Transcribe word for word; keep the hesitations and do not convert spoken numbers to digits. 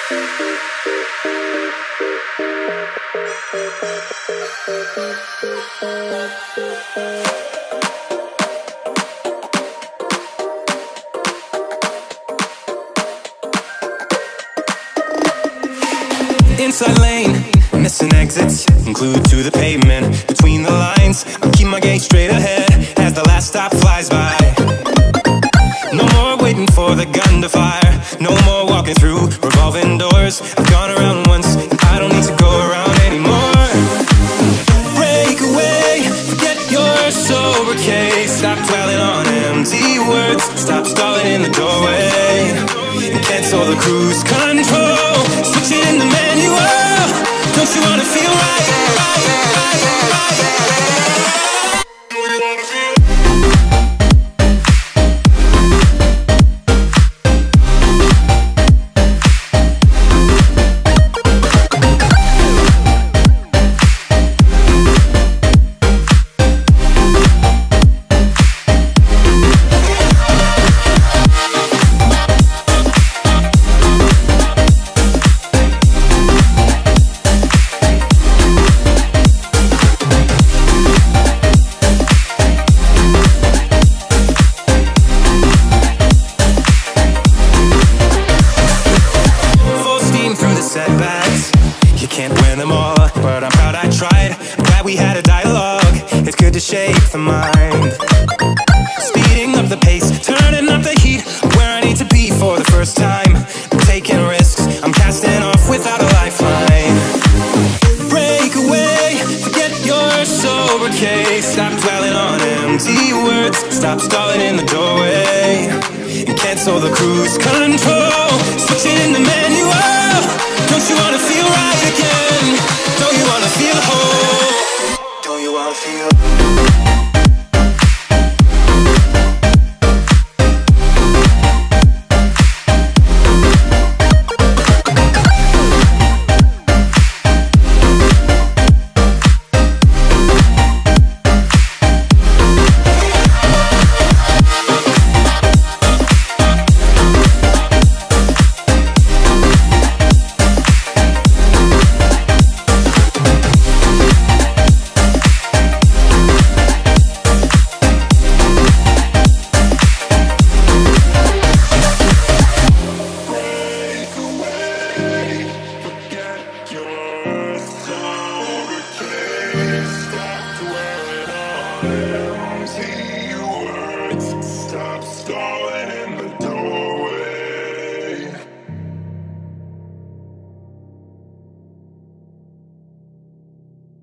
Inside lane, missing exits, glued to the pavement. Between the lines, I keep my gaze straight ahead as the last stop flies by. No more waiting for the gun to fire, no more walking through revolving doors. I've gone around once, and I don't need to go around anymore. Break away, forget your sober case. Stop dwelling on empty words, stop stalling in the doorway, and cancel the cruise control. Switch it in the manual. Don't you wanna feel right? right, right, right, right. Setbacks, you can't win them all, but I'm proud I tried. I'm glad we had a dialogue. It's good to shape the mind, speeding up the pace, turning up the heat, where I need to be for the first time. I'm taking risks, I'm casting off without a lifeline. Break away, forget your sober case. Stop dwelling on empty words, stop stalling in the doorway, and cancel the cruise control.